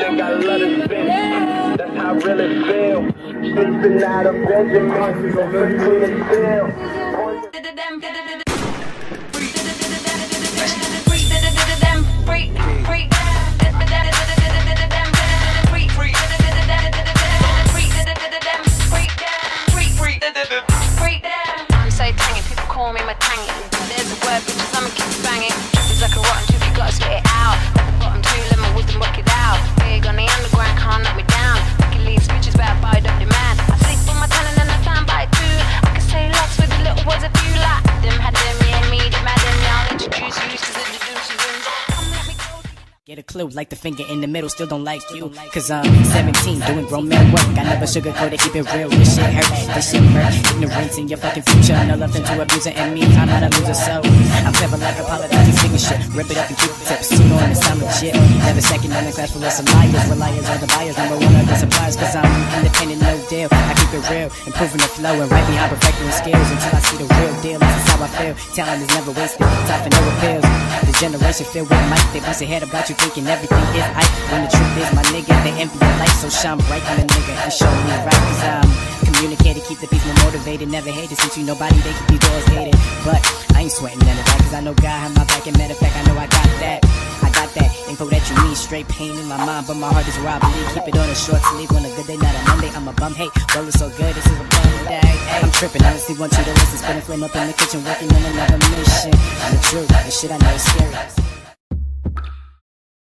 think I love this bitch. That's how I really feel. Sleeping out of Benjamin, so between the steel. I'm so tangy, people call me my tangy. There's a word, bitches, I'ma keep banging. It's like a rotten tooth, you gotta spit it out. At the bottom, two lemon wisdom, work it out. Big on the underground, can't knock me down. Can leave bitches better buy up demand. I sleep on my talent and I stand by it too. I can say lots with the little words of you like them, had them, yeah, me, them, had them. Now I'll introduce you to the introductions. Come let me go. Get a clue, like the finger in the middle, still don't like you. Cause I'm 17, doing grown man work. I never sugarcoat it, keep it real. This shit hurt, this shit hurt. Ignorance in your fucking future, no love into abuser. And me, I'm not a loser, so I'm clever like apologizing, singing shit. Rip it up and keep the tips, you know, and it's time legit. Never second in the class full of some liars. Reliance on the buyers, number one of the suppliers. Cause I'm independent, no deal. I keep it real, improving the flow and right behind perfecting skills until I see the real deal. This is how I feel. Talent is never wasted, time for no appeals. The generation filled with mic, they bust their head about you thinking everything is hype. When the truth is, my nigga, they envy your life, so shine bright on the nigga and show me right. Cause I'm communicated, keep the people motivated, never hated. Since you nobody, they keep these doors hated. But I ain't sweating none of that, cause I know God have my back. And matter of fact, I know I got that. I got that info that you need, straight pain in my mind, but my heart is where I believe. Keep it on a short sleeve on a good day, not a Monday. I'm a bum, hey, rolling so good, this is a fun day. Hey, I'm tripping, honestly want you to listen. Spinning flame up in the kitchen, working on another mission. And the truth, the shit I know is scary.